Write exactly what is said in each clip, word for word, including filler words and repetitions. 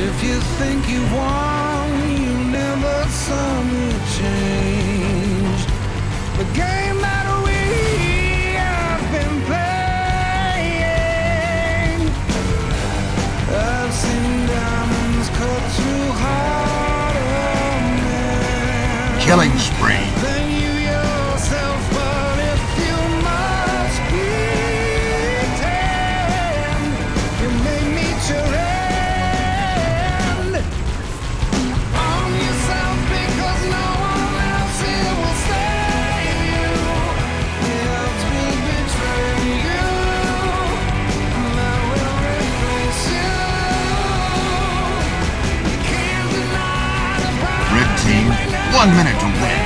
If you think you won, you never saw me change. The game that we have been playing. I've seen diamonds cut through heart of man. Killing spree. Then you yourself, but if you must pretend, you may meet your end. Arm yourself because no one else here will save you. The odds will betray you, and I will replace you. You can't deny the prize. Red team, one minute to win.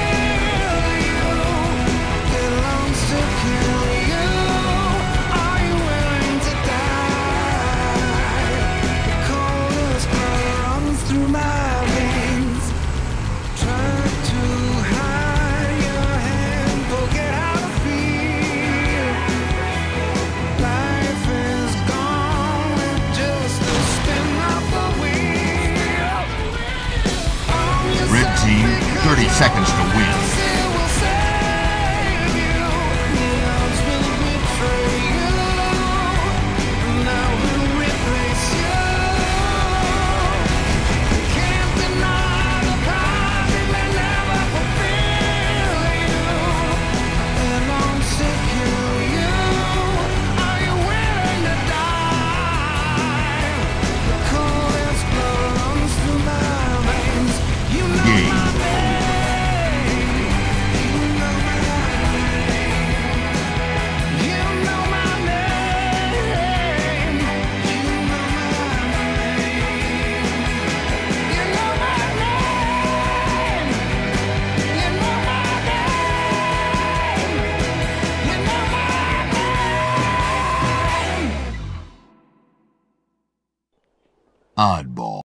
Red team, thirty seconds to win. Oddball.